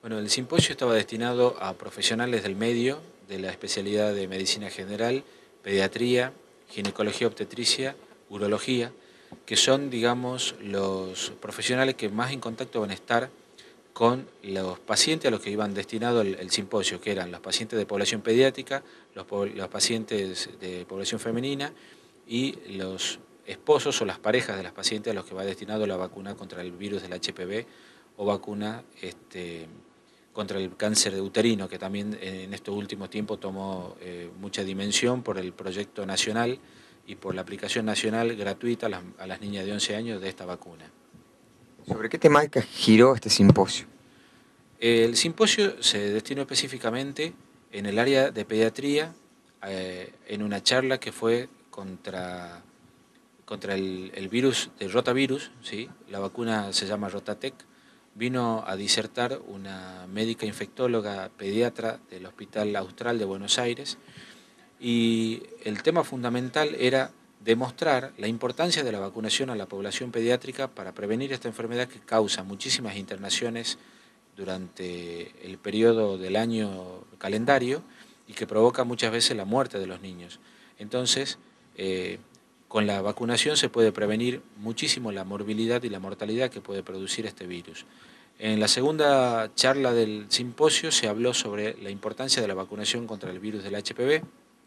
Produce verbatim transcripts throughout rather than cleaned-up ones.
Bueno, el simposio estaba destinado a profesionales del medio, de la especialidad de medicina general, pediatría, ginecología obstetricia, urología, que son, digamos, los profesionales que más en contacto van a estar con los pacientes a los que iban destinado el, el simposio, que eran los pacientes de población pediátrica, los, los pacientes de población femenina y los esposos o las parejas de las pacientes a los que va destinado la vacuna contra el virus del H P V o vacuna este, contra el cáncer uterino, que también en estos últimos tiempos tomó eh, mucha dimensión por el proyecto nacional y por la aplicación nacional gratuita a las, a las niñas de once años de esta vacuna. ¿Sobre qué temática giró este simposio? El simposio se destinó específicamente en el área de pediatría, eh, en una charla que fue contra, contra el, el virus del rotavirus, ¿sí? La vacuna se llama Rotatec. Vino a disertar una médica infectóloga pediatra del Hospital Austral de Buenos Aires y el tema fundamental era demostrar la importancia de la vacunación a la población pediátrica para prevenir esta enfermedad que causa muchísimas internaciones durante el periodo del año calendario y que provoca muchas veces la muerte de los niños. Entonces, eh, con la vacunación se puede prevenir muchísimo la morbilidad y la mortalidad que puede producir este virus. En la segunda charla del simposio se habló sobre la importancia de la vacunación contra el virus del H P V,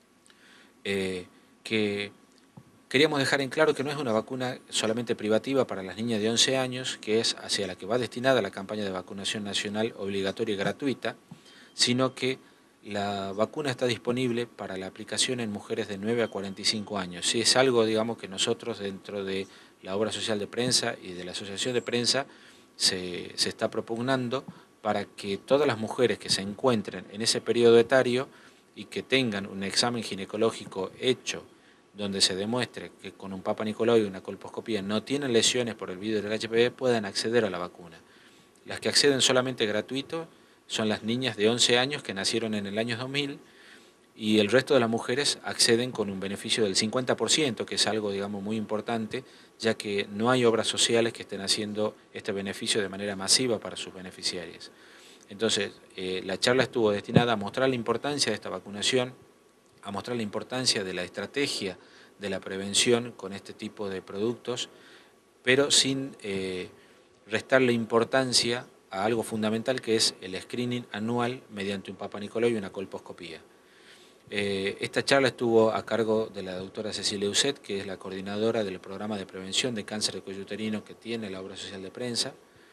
eh, que queríamos dejar en claro que no es una vacuna solamente privativa para las niñas de once años, que es hacia la que va destinada la campaña de vacunación nacional obligatoria y gratuita, sino que la vacuna está disponible para la aplicación en mujeres de nueve a cuarenta y cinco años. Sí, es algo, digamos, que nosotros dentro de la obra social de prensa y de la asociación de prensa se, se está propugnando para que todas las mujeres que se encuentren en ese periodo etario y que tengan un examen ginecológico hecho donde se demuestre que con un Papa Nicolau y una colposcopía no tienen lesiones por el virus del H P V, puedan acceder a la vacuna. Las que acceden solamente gratuito son las niñas de once años que nacieron en el año dos mil y el resto de las mujeres acceden con un beneficio del cincuenta por ciento, que es algo, digamos, muy importante, ya que no hay obras sociales que estén haciendo este beneficio de manera masiva para sus beneficiarias. Entonces, eh, la charla estuvo destinada a mostrar la importancia de esta vacunación, a mostrar la importancia de la estrategia de la prevención con este tipo de productos, pero sin eh, restarle importancia a algo fundamental que es el screening anual mediante un Papa Nicolau y una colposcopía. Eh, esta charla estuvo a cargo de la doctora Cecilia Uset, que es la coordinadora del programa de prevención de cáncer de cuello uterino que tiene la obra social de prensa,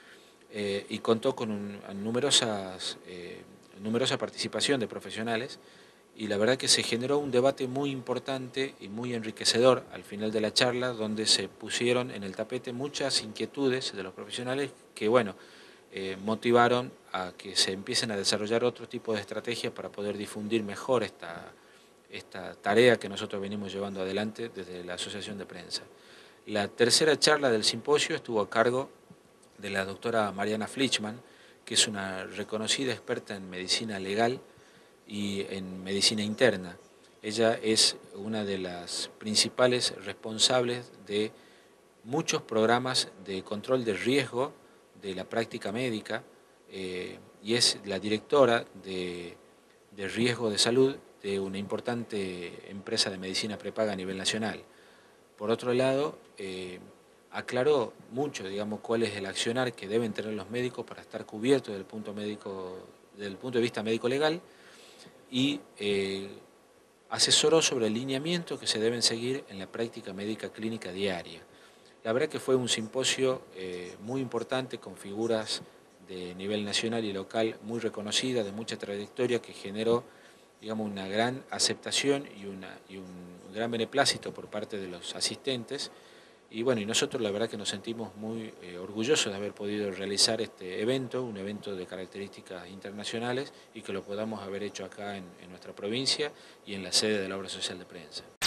eh, y contó con un, numerosas, eh, numerosa participación de profesionales, y la verdad que se generó un debate muy importante y muy enriquecedor al final de la charla, donde se pusieron en el tapete muchas inquietudes de los profesionales que, bueno, eh, motivaron a que se empiecen a desarrollar otro tipo de estrategias para poder difundir mejor esta, esta tarea que nosotros venimos llevando adelante desde la Asociación de Prensa. La tercera charla del simposio estuvo a cargo de la doctora Mariana Flichman, que es una reconocida experta en medicina legal y en medicina interna. Ella es una de las principales responsables de muchos programas de control de riesgo de la práctica médica, eh, y es la directora de, de riesgo de salud de una importante empresa de medicina prepaga a nivel nacional. Por otro lado, eh, aclaró mucho, digamos, cuál es el accionar que deben tener los médicos para estar cubiertos desde el punto, médico, desde el punto de vista médico-legal, y eh, asesoró sobre el lineamiento que se deben seguir en la práctica médica clínica diaria. La verdad que fue un simposio eh, muy importante con figuras de nivel nacional y local muy reconocidas, de mucha trayectoria, que generó, digamos, una gran aceptación y, una, y un gran beneplácito por parte de los asistentes. Y bueno, y nosotros la verdad que nos sentimos muy eh, orgullosos de haber podido realizar este evento, un evento de características internacionales, y que lo podamos haber hecho acá en, en nuestra provincia y en la sede de la Obra Social de Prensa.